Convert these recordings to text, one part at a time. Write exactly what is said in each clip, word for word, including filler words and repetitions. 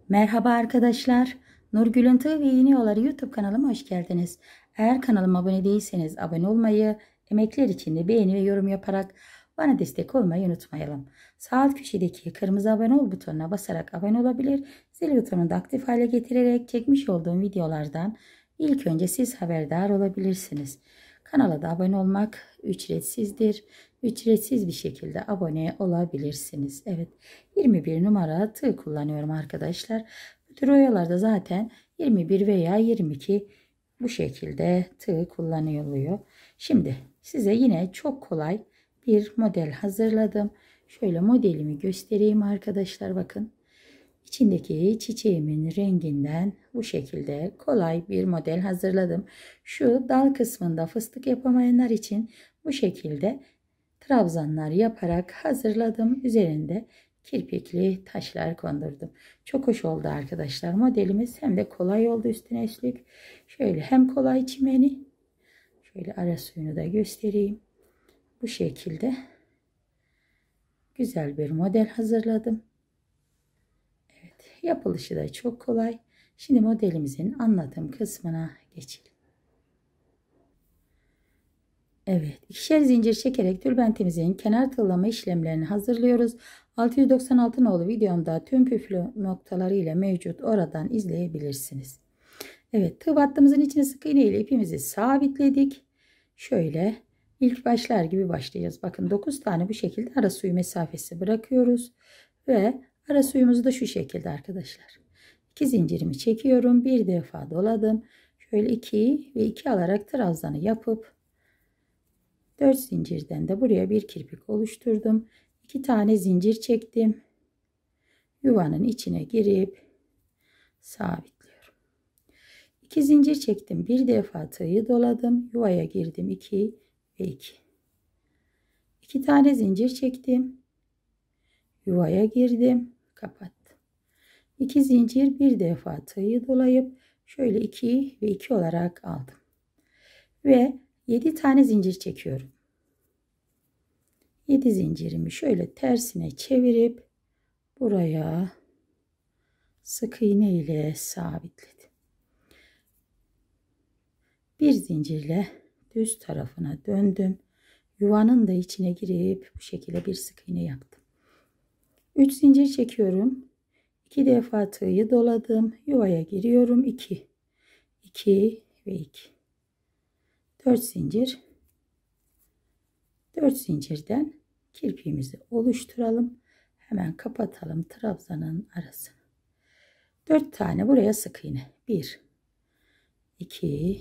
Merhaba arkadaşlar. Nurgül'ün Tığ ve İğne Yolları YouTube kanalıma hoş geldiniz. Eğer kanalıma abone değilseniz abone olmayı, emekler için de beğeni ve yorum yaparak bana destek olmayı unutmayalım. Sağ alt köşedeki kırmızı abone ol butonuna basarak abone olabilir, zil butonunu da aktif hale getirerek çekmiş olduğum videolardan ilk önce siz haberdar olabilirsiniz. Kanala da abone olmak ücretsizdir. Ücretsiz bir şekilde abone olabilirsiniz. Evet, yirmi bir numara tığ kullanıyorum arkadaşlar. Bu tür oyalarda zaten yirmi bir veya yirmi iki bu şekilde tığ kullanılıyor. Şimdi size yine çok kolay bir model hazırladım. Şöyle modelimi göstereyim arkadaşlar, bakın. İçindeki çiçeğimin renginden bu şekilde kolay bir model hazırladım. Şu dal kısmında fıstık yapamayanlar için bu şekilde trabzanlar yaparak hazırladım. Üzerinde kirpikli taşlar kondurdum. Çok hoş oldu arkadaşlar modelimiz. Hem de kolay oldu üstüne üstlük. Şöyle hem kolay çimeni. Şöyle ara suyunu da göstereyim. Bu şekilde güzel bir model hazırladım. Evet, yapılışı da çok kolay. Şimdi modelimizin anlatım kısmına geçelim. Evet, ikişer zincir çekerek tülbentimizin kenar tığlama işlemlerini hazırlıyoruz. altı yüz doksan altı nolu videomda tüm püflü noktaları ile mevcut, oradan izleyebilirsiniz. Evet, tığ battığımızın içine sık iğne ile ipimizi sabitledik. Şöyle ilk başlar gibi başlayacağız. Bakın dokuz tane bu şekilde ara suyu mesafesi bırakıyoruz ve ara suyumuzu da şu şekilde arkadaşlar. iki zincirimi çekiyorum, bir defa doladım. Şöyle iki ve iki alarak trabzanı yapıp dört zincirden de buraya bir kirpik oluşturdum. iki tane zincir çektim. Yuvanın içine girip sabitliyorum. iki zincir çektim. Bir defa tığı doladım. Yuvaya girdim. iki ve iki. iki tane zincir çektim. Yuvaya girdim. Kapattım. iki zincir, bir defa tığı dolayıp şöyle iki ve iki olarak aldım. Ve yedi tane zincir çekiyorum. yedi zincirimi şöyle tersine çevirip buraya sık iğne ile sabitledim. Bir zincirle düz tarafına döndüm. Yuvanın da içine girip bu şekilde bir sık iğne yaptım. üç zincir çekiyorum. iki defa tığı doladım. Yuvaya giriyorum. iki. iki ve iki. dört zincir. dört zincirden kirpiğimizi oluşturalım. Hemen kapatalım trabzanın arasını. dört tane buraya sık iğne. bir, iki,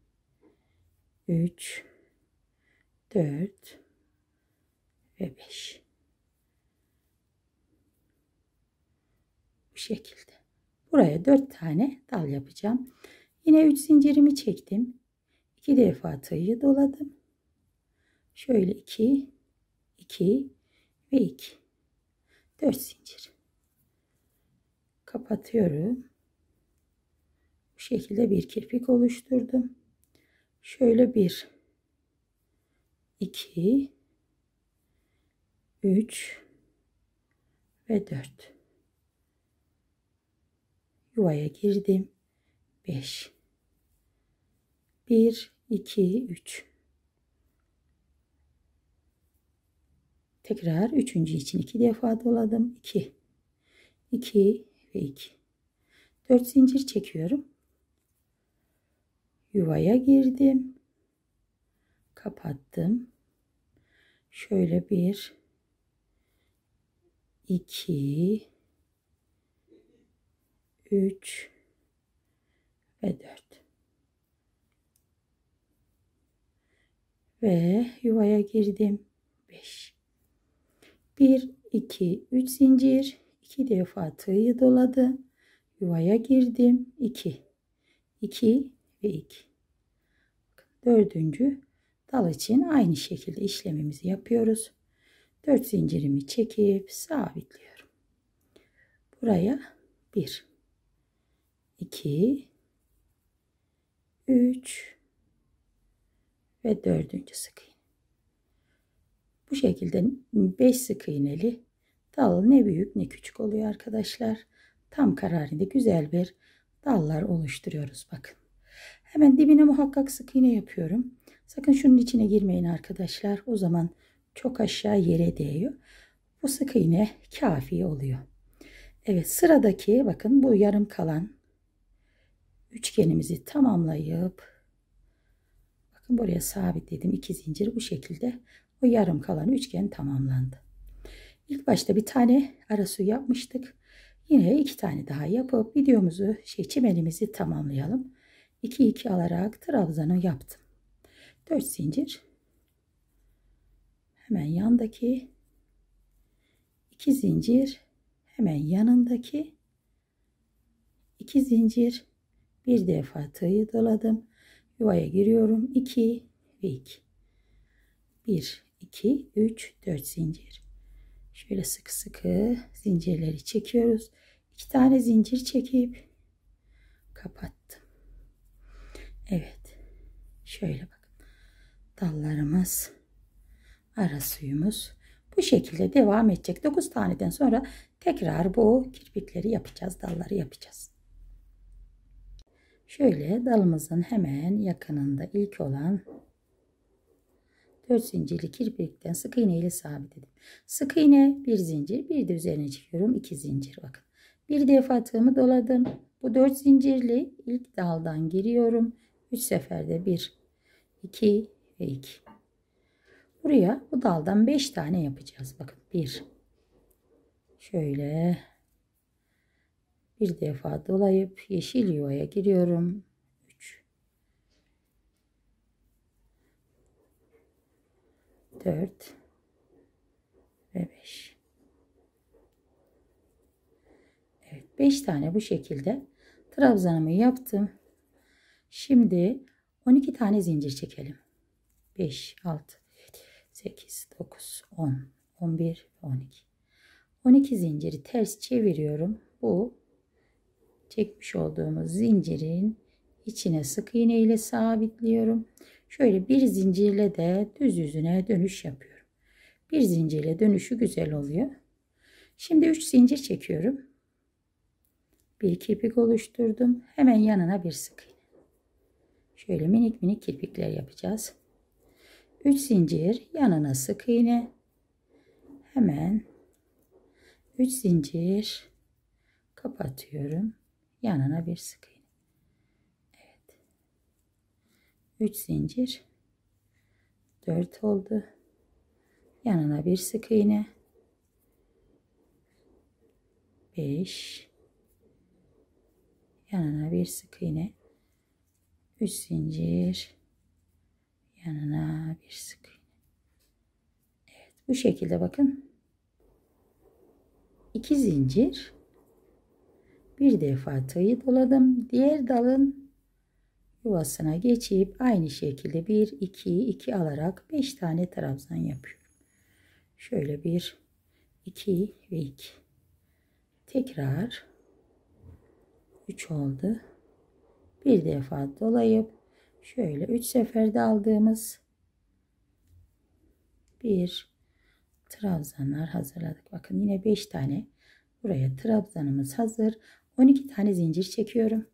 üç, dört ve beş. Bu şekilde. Buraya dört tane dal yapacağım. Yine üç zincirimi çektim. iki defa tığı doladım. Şöyle iki, iki ve iki. dört zincir. Kapatıyorum. Bu şekilde bir kirpik oluşturdum. Şöyle bir, iki, üç ve dört. Yuvaya girdim. beş. bir, iki, üç. Tekrar üçüncü için iki defa doladım. iki. iki ve iki. dört zincir çekiyorum. Yuvaya girdim. Kapattım. Şöyle bir, iki, üç ve dört. Ve yuvaya girdim. beş. bir, iki, üç zincir. iki defa tığı doladı. Yuvaya girdim. iki. iki ve iki. Dördüncü dal için aynı şekilde işlemimizi yapıyoruz. dört zincirimi çekip sabitliyorum. Buraya bir, iki, üç ve dördüncü sık iğne. Bu şekilde beş sık iğneli dal ne büyük ne küçük oluyor arkadaşlar. tam kararında güzel bir dallar oluşturuyoruz bakın. Hemen dibine muhakkak sık iğne yapıyorum. Sakın şunun içine girmeyin arkadaşlar. O zaman çok aşağı yere değiyor. Bu sık iğne kafi oluyor. Evet, sıradaki bakın bu yarım kalan üçgenimizi tamamlayıp bakın buraya sabitledim. İki zincir bu şekilde o yarım kalan üçgen tamamlandı. İlk başta bir tane arası yapmıştık. Yine iki tane daha yapıp videomuzu şey çimenimizi tamamlayalım. iki iki alarak trabzanı yaptım. dört zincir. Hemen yandaki iki zincir, hemen yanındaki iki zincir, bir defa tığı doladım. Yuvaya giriyorum. iki ve iki. bir, iki, üç, dört zincir. Şöyle sıkı sıkı zincirleri çekiyoruz. iki tane zincir çekip kapattım. Evet. Şöyle bakın. Dallarımız, ara suyumuz bu şekilde devam edecek. dokuz taneden sonra tekrar bu kirpikleri yapacağız. Dalları yapacağız. Şöyle dalımızın hemen yakınında ilk olan dört zincirli kirpikten sık iğne ile sabitledim. Sık iğne bir zincir, bir de üzerine çıkıyorum iki zincir bakın. Bir defa tığımı doladım. Bu dört zincirli ilk daldan giriyorum. üç seferde bir, iki ve iki. Buraya bu daldan beş tane yapacağız. Bakın bir. Şöyle bir defa dolayıp yeşil yuvaya giriyorum. üç, dört ve beş. Evet, beş tane bu şekilde trabzanımı yaptım. Şimdi on iki tane zincir çekelim. beş, altı, sekiz, dokuz, on, on bir, on iki. on iki zinciri ters çeviriyorum. Bu çekmiş olduğumuz zincirin içine sık iğne ile sabitliyorum. Şöyle bir zincirle de düz yüzüne dönüş yapıyorum. Bir zincirle dönüşü güzel oluyor. Şimdi üç zincir çekiyorum. Bir kirpik oluşturdum. Hemen yanına bir sık iğne. Şöyle minik minik kirpikler yapacağız. üç zincir, yanına sık iğne. Hemen üç zincir kapatıyorum. Yanına bir sık iğne. Evet. üç zincir. dört oldu. Yanına bir sık iğne. beş. Yanına bir sık iğne. üç zincir. Yanına bir sık iğne. Evet, bu şekilde bakın. iki zincir. Bir defa tığı doladım. Diğer dalın yuvasına geçip aynı şekilde bir, iki, iki alarak beş tane trabzan yapıyorum. Şöyle bir, iki ve iki. Tekrar üç oldu. Bir defa dolayıp şöyle üç seferde aldığımız bir trabzanlar hazırladık. Bakın yine beş tane buraya trabzanımız hazır. on iki tane zincir çekiyorum.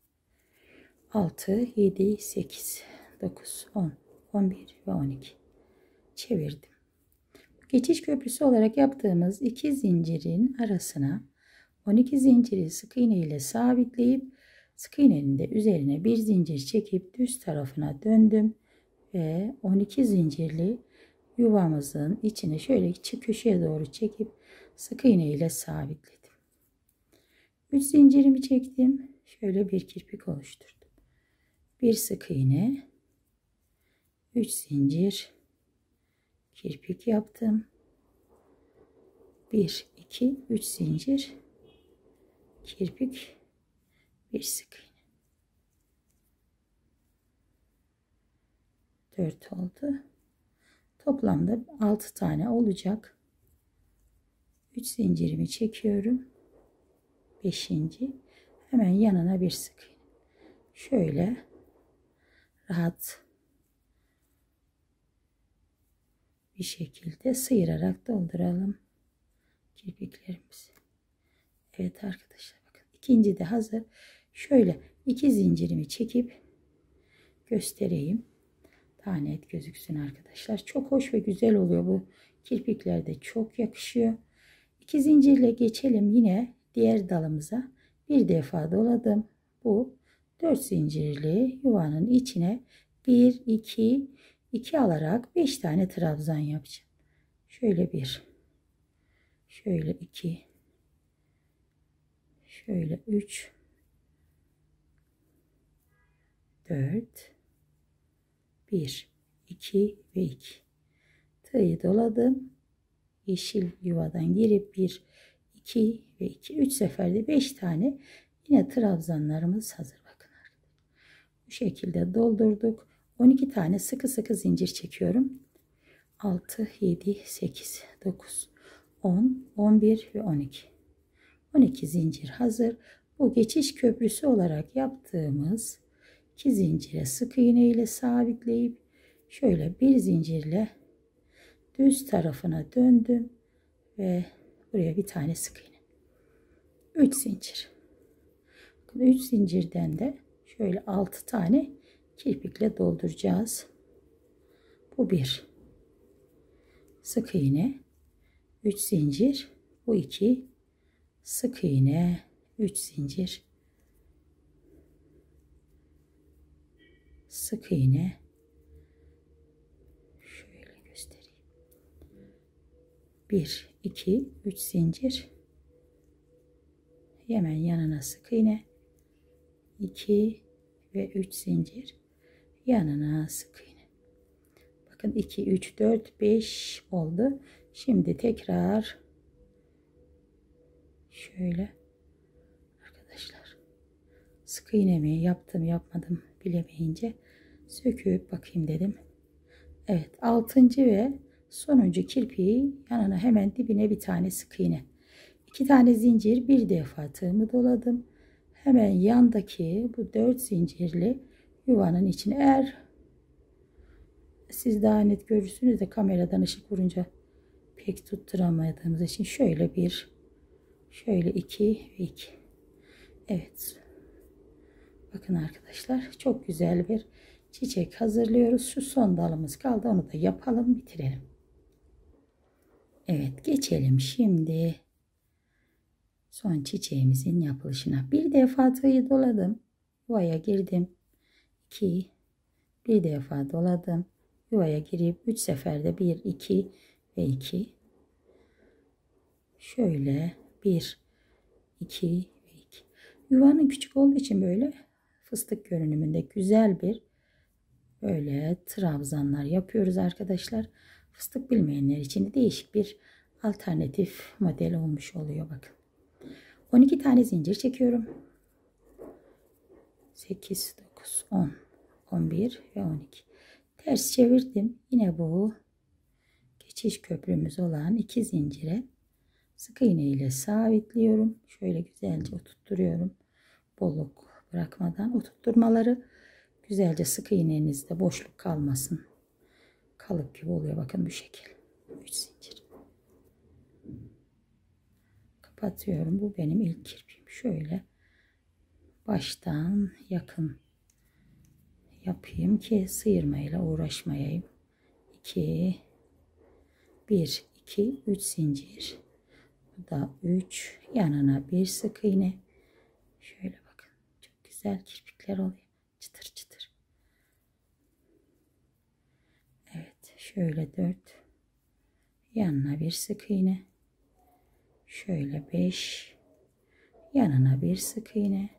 altı, yedi, sekiz, dokuz, on, on bir ve on iki. Çevirdim. Geçiş köprüsü olarak yaptığımız iki zincirin arasına on iki zinciri sık iğne ile sabitleyip sık iğnenin de üzerine bir zincir çekip düz tarafına döndüm ve on iki zincirli yuvamızın içine şöyle köşeye doğru çekip sık iğne ile sabitledim. üç zincirimi çektim. Şöyle bir kirpik oluşturdum. Bir sık iğne, üç zincir, kirpik yaptım. bir, iki, üç zincir, kirpik, bir sık iğne. dört oldu. Toplamda altı tane olacak. üç zincirimi çekiyorum. beşinci. Hemen yanına bir sık iğne. Şöyle rahat bir şekilde sıyırarak dolduralım kirpiklerimizi. Evet arkadaşlar bakın. İkinci de hazır. Şöyle iki zincirimi çekip göstereyim. Daha net gözüksün arkadaşlar. Çok hoş ve güzel oluyor bu. Kirpikler de çok yakışıyor. İki zincirle geçelim yine diğer dalımıza. Bir defa doladım. Bu dört zincirli yuvanın içine bir, iki, iki alarak beş tane trabzan yapacağım. Şöyle bir, şöyle iki, şöyle üç, dört, bir, iki ve iki. Tığı doladım. Yeşil yuvadan girip bir, iki ve iki, üç seferde beş tane yine trabzanlarımız hazır. Bakın bu şekilde doldurduk. on iki tane sıkı sıkı zincir çekiyorum. altı, yedi, sekiz, dokuz, on, on bir ve on iki. on iki zincir hazır. Bu geçiş köprüsü olarak yaptığımız iki zincire sık iğne ile sabitleyip şöyle bir zincirle düz tarafına döndüm ve buraya bir tane sık iğne. üç zincir. üç zincirden de şöyle altı tane kirpikle dolduracağız. Bu bir. Sık iğne, üç zincir, bu iki, sık iğne, üç zincir, sık iğne, şöyle göstereyim. bir, iki, üç zincir, hemen yanına sık iğne, iki ve üç zincir, yanına sık iğne. Bakın iki, üç, dört, beş oldu. Şimdi tekrar şöyle arkadaşlar, sık iğnemi yaptım yapmadım bilemeyince söküp bakayım dedim. Evet, altıncı ve sonuncu kirpiği yanına hemen dibine bir tane sık iğne, iki tane zincir, bir defa tığımı doladım. Hemen yandaki bu dört zincirli yuvanın içine, eğer siz daha net görürsünüz de kameradan ışık vurunca pek tutturamadığımız için şöyle bir, şöyle iki ve iki. Evet. Bakın arkadaşlar, çok güzel bir çiçek hazırlıyoruz. Şu son dalımız kaldı. Onu da yapalım, bitirelim. Evet, geçelim şimdi son çiçeğimizin yapılışına. Bir defa tığı doladım. Yuvaya girdim. iki, bir defa doladım. Yuvaya girip üç seferde bir, iki ve iki. Şöyle bir, iki ve iki. Yuvanın küçük olduğu için böyle fıstık görünümünde güzel bir böyle trabzanlar yapıyoruz arkadaşlar. Fıstık bilmeyenler için değişik bir alternatif model olmuş oluyor bakın. on iki tane zincir çekiyorum. sekiz, dokuz, on, on bir ve on iki. Ters çevirdim. Yine bu geçiş köprümüz olan iki zincire sık iğne ile sabitliyorum. Şöyle güzelce oturtturuyorum. Bolluk bırakmadan oturtturmaları güzelce, sık iğnenizde boşluk kalmasın. Kalıp gibi oluyor. Bakın bu şekil. üç zincir. Kapatıyorum. Bu benim ilk kirpiğim. Şöyle baştan yakın yapayım ki sıyırmayla uğraşmayayım. iki, bir, iki, üç zincir. Bu da üç. Yanına bir sık iğne. Şöyle bakın. Çok güzel kirpikler oluyor. Çıtır çıtır. Evet. Şöyle dört. Yanına bir sık iğne. Şöyle beş. Yanına bir sık iğne.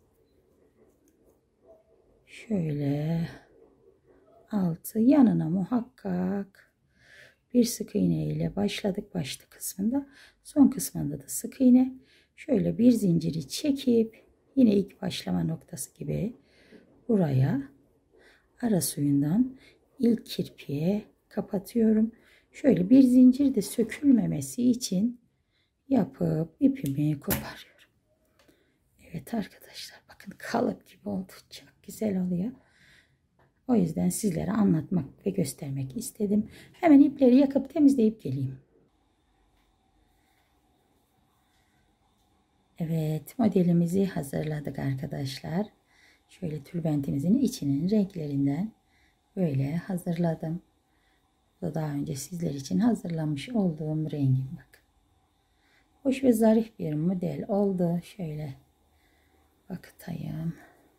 Şöyle altı. Yanına muhakkak bir sık iğne ile başladık başlı kısmında. Son kısmında da sık iğne. Şöyle bir zinciri çekip yine ilk başlama noktası gibi buraya ara suyundan ilk kirpiğe kapatıyorum. Şöyle bir zincir de sökülmemesi için yapıp ipimi koparıyorum. Evet arkadaşlar, bakın kalıp gibi oldu. Çok güzel oluyor. O yüzden sizlere anlatmak ve göstermek istedim. Hemen ipleri yakıp temizleyip geleyim. Evet, modelimizi hazırladık arkadaşlar. Şöyle tülbentimizin içinin renklerinden böyle hazırladım. Bu da daha önce sizler için hazırlamış olduğum rengim bak. Hoş ve zarif bir model oldu. Şöyle bakayım.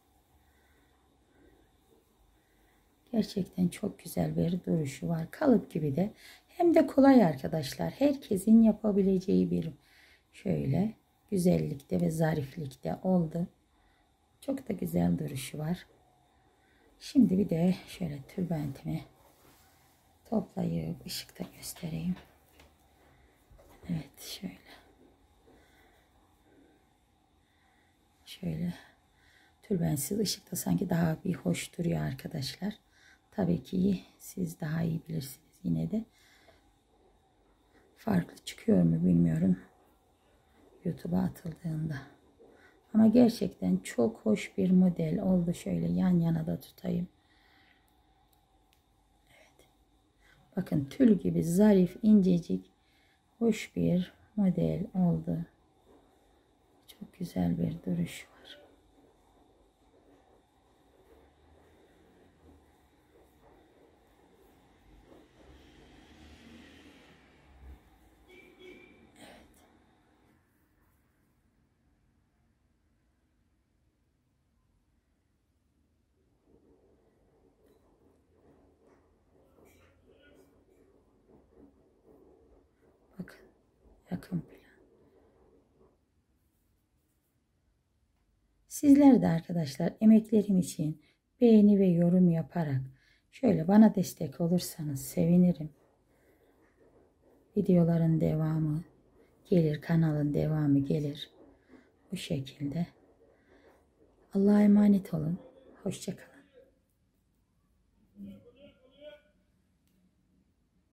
Gerçekten çok güzel bir duruşu var. Kalıp gibi de. Hem de kolay arkadaşlar. Herkesin yapabileceği bir şöyle güzellikte ve zariflikte oldu. Çok da güzel duruşu var. Şimdi bir de şöyle tülbentimi toplayıp ışıkta göstereyim. Evet şöyle. Şöyle tülbentsiz ışıkta sanki daha bir hoş duruyor arkadaşlar. Tabii ki siz daha iyi bilirsiniz yine de. Farklı çıkıyor mu bilmiyorum. YouTube'a atıldığında. Ama gerçekten çok hoş bir model oldu. Şöyle yan yana da tutayım. Evet. Bakın tül gibi zarif, incecik, hoş bir model oldu. Çok güzel bir duruş var. Bakın yakın plan. Sizler de arkadaşlar emeklerim için beğeni ve yorum yaparak şöyle bana destek olursanız sevinirim. Videoların devamı gelir, kanalın devamı gelir. Bu şekilde. Allah'a emanet olun. Hoşça kalın.